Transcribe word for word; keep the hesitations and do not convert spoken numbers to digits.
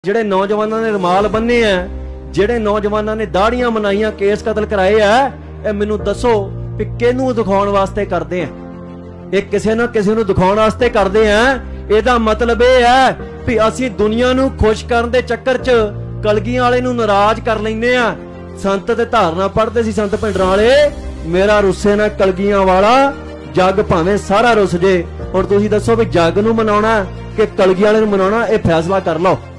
ਜਿਹੜੇ ਨੌਜਵਾਨਾਂ ਨੇ ਰਮਾਲ ਬੰਨੇ ਆ, ਜਿਹੜੇ ਨੌਜਵਾਨਾਂ ਨੇ ਦਾੜੀਆਂ ਮਨਾਈਆਂ, ਕੇਸ ਕਤਲ ਕਰਾਏ ਆ, ਇਹ ਮੈਨੂੰ ਦੱਸੋ ਕਿ ਕਿਹਨੂੰ ਦਿਖਾਉਣ ਵਾਸਤੇ ਕਰਦੇ ਆ? ਇਹ ਕਿਸੇ ਨਾ ਕਿਸੇ ਨੂੰ ਦਿਖਾਉਣ ਵਾਸਤੇ ਕਰਦੇ ਆ। ਇਹਦਾ ਮਤਲਬ ਇਹ ਹੈ ਵੀ ਅਸੀਂ ਦੁਨੀਆ ਨੂੰ ਖੁਸ਼ ਕਰਨ ਦੇ ਚੱਕਰ 'ਚ ਕਲਗੀਆਂ ਵਾਲੇ ਨੂੰ ਨਾਰਾਜ਼ ਕਰ ਲੈਂਦੇ ਆ। ਸੰਤ ਤੇ ਧਾਰਨਾ ਪੜ੍ਹਦੇ ਸੀ ਸੰਤ ਭਿੰਡਰਾਂ ਵਾਲੇ, ਮੇਰਾ ਰੁੱਸੇ ਨਾ ਕਲਗੀਆਂ ਵਾਲਾ, ਜੱਗ ਭਾਵੇਂ ਸਾਰਾ ਰੁੱਸ ਜੇ। ਹੁਣ ਤੁਸੀਂ ਦੱਸੋ ਵੀ ਜੱਗ ਨੂੰ ਮਨਾਉਣਾ ਕਿ ਕਲਗੀ ਵਾਲੇ ਨੂੰ ਮਨਾਉਣਾ? ਇਹ ਫੈਸਲਾ ਕਰ ਲਓ।